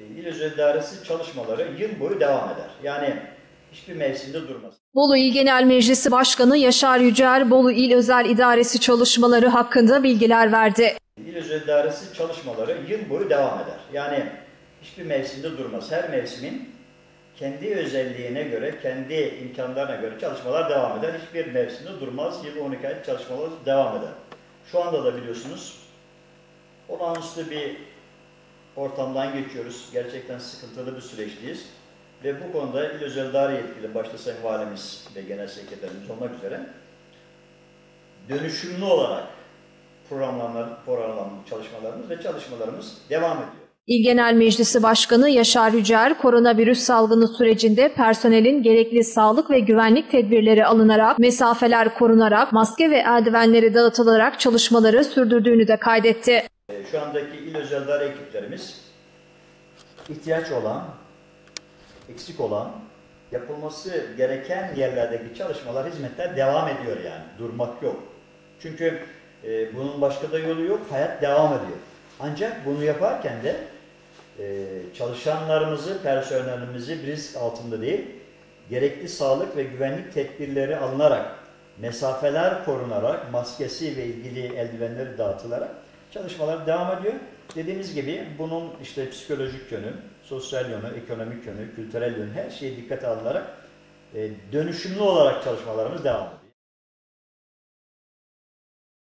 İl Özel İdaresi çalışmaları yıl boyu devam eder. Yani hiçbir mevsimde durmaz. Bolu İl Genel Meclisi Başkanı Yaşar Yücel, Bolu İl Özel İdaresi çalışmaları hakkında bilgiler verdi. İl Özel İdaresi çalışmaları yıl boyu devam eder. Yani hiçbir mevsimde durmaz. Her mevsimin kendi özelliğine göre, kendi imkanlarına göre çalışmalar devam eder. Hiçbir mevsimde durmaz. Yıl 12 ay çalışmalar devam eder. Şu anda da biliyorsunuz olağanüstü bir ortamdan geçiyoruz. Gerçekten sıkıntılı bir süreçteyiz. Ve bu konuda İl Özel İdare yetkili, başta Sayın Valimiz ve Genel Sekreterimiz olmak üzere dönüşümlü olarak programlanmış çalışmalarımız ve çalışmalarımız devam ediyor. İl Genel Meclisi Başkanı Yaşar Yücel, koronavirüs salgını sürecinde personelin gerekli sağlık ve güvenlik tedbirleri alınarak, mesafeler korunarak, maske ve eldivenleri dağıtılarak çalışmaları sürdürdüğünü de kaydetti. Şu andaki İl Özel İdare ekiplerimiz ihtiyaç olan, eksik olan, yapılması gereken yerlerdeki çalışmalar, hizmetler devam ediyor yani. Durmak yok. Çünkü bunun başka da yolu yok. Hayat devam ediyor. Ancak bunu yaparken de çalışanlarımızı, personelimizi risk altında değil, gerekli sağlık ve güvenlik tedbirleri alınarak, mesafeler korunarak, maskesi ve ilgili eldivenleri dağıtılarak çalışmalar devam ediyor. Dediğimiz gibi bunun işte psikolojik yönü, sosyal yönü, ekonomik yönü, kültürel yönü her şeye dikkate alınarak dönüşümlü olarak çalışmalarımız devam ediyor.